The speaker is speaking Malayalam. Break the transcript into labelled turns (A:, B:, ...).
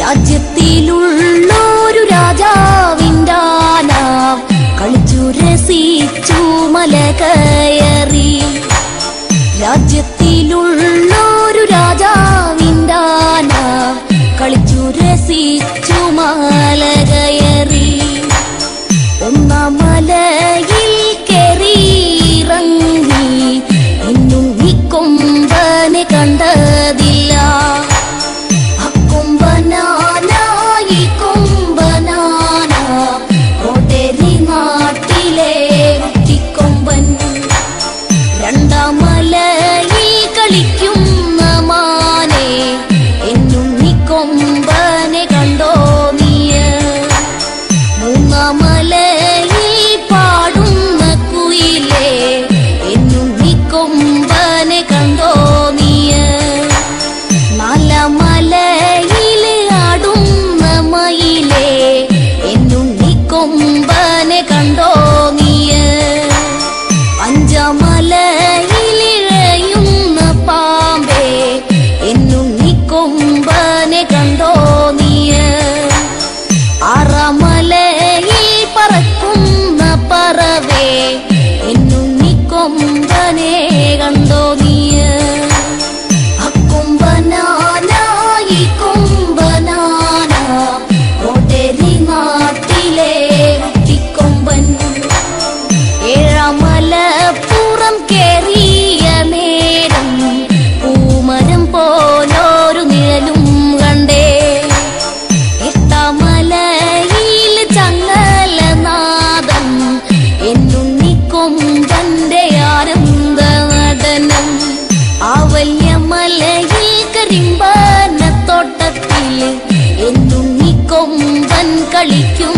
A: രാജ്യത്തിലുള്ളൊരു രാജാവിൻഡാന കളിച്ചു രസിച്ചു മല കയറി. രാജ്യത്തിലുള്ളൊരു രാജാവിൻഡാന കളിച്ചു രസിച്ചു മല കയറി. ഒന്നാം മലയിൽ കേറിയിറങ്ങി ഇന്നും ഈ കൊമ്പനെ കണ്ടതില്ല. അക്കൊമ്പനാനായി കൊമ്പനാന കോട്ടേരി നാട്ടിലെ കുട്ടിക്കൊമ്പൻ. രണ്ടാം മലയിൽ കളിക്കുന്ന മാനെ എന്നും ഈ കൊമ്പനെ കണ്ടോ നീയ. മൂന്നാം മലയിൽ പാടുന്ന കുയിലേ എന്നും ഈ കൊമ്പനെ കണ്ടോ നീയ. നാലാം മലയിൽ ആടുന്ന മയിലേ എന്നും ഈ കൊമ്പനെ കണ്ടോ നീയ. അഞ്ചാം മലയിൽ ഇഴയുന്ന പാമ്പേ എന്നും ഈ കൊമ്പനെ കണ്ടോ നീയ. ആറാം മലയിൽ പറക്കുന്ന പറവേ എന്നും ഈ കൊമ്പനെ കണ്ടോ നീയ. അക്കൊമ്പനാനായി കൊമ്പനാന കോട്ടേരി നാട്ടിലെ കുട്ടിക്കൊമ്പൻ. ഏഴാം മലപ്പുറം കേറിയ നേരം പൂമരം പോലൊരു നിഴലും കണ്ടേ. എട്ടാം മലയിൽ ചങ്ങലനാദം എന്നും ഈ കൊമ്പന്റെ ആനന്ദ നടനം. ആവല്യ മലയിൽ കരിമ്പനത്തോട്ടത്തിൽ എന്നും ഈ കൊമ്പൻ കളിക്കും